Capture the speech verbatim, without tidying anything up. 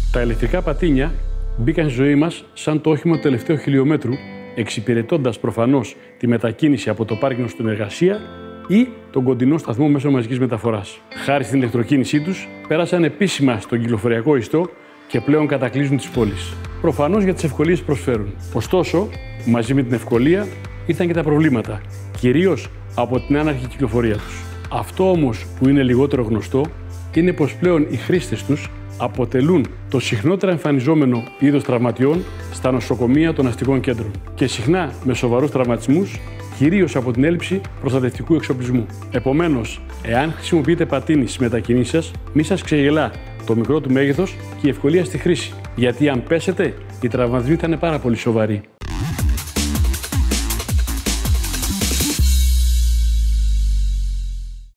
Τα ηλεκτρικά πατίνια μπήκαν στη ζωή μας σαν το όχημα του τελευταίου χιλιόμετρου, εξυπηρετώντας προφανώς τη μετακίνηση από το πάρκινγκ στην εργασία ή τον κοντινό σταθμό μέσω μαζικής μεταφοράς. Χάρη στην ηλεκτροκίνησή τους, πέρασαν επίσημα στον κυκλοφοριακό ιστό και πλέον κατακλείζουν τις πόλεις. Προφανώς για τις ευκολίες που προσφέρουν. Ωστόσο, μαζί με την ευκολία ήρθαν και τα προβλήματα, κυρίως από την άναρχη κυκλοφορία τους. Αυτό όμως που είναι λιγότερο γνωστό είναι πως πλέον οι χρήστες τους αποτελούν το συχνότερα εμφανιζόμενο είδος τραυματιών στα νοσοκομεία των αστικών κέντρων και συχνά με σοβαρούς τραυματισμούς, κυρίως από την έλλειψη προστατευτικού εξοπλισμού. Επομένως, εάν χρησιμοποιείτε πατίνι στις μετακινήσεις σας, μη σας ξεγελά το μικρό του μέγεθος και η ευκολία στη χρήση, γιατί αν πέσετε, οι τραυματισμοί θα είναι πάρα πολύ σοβαροί.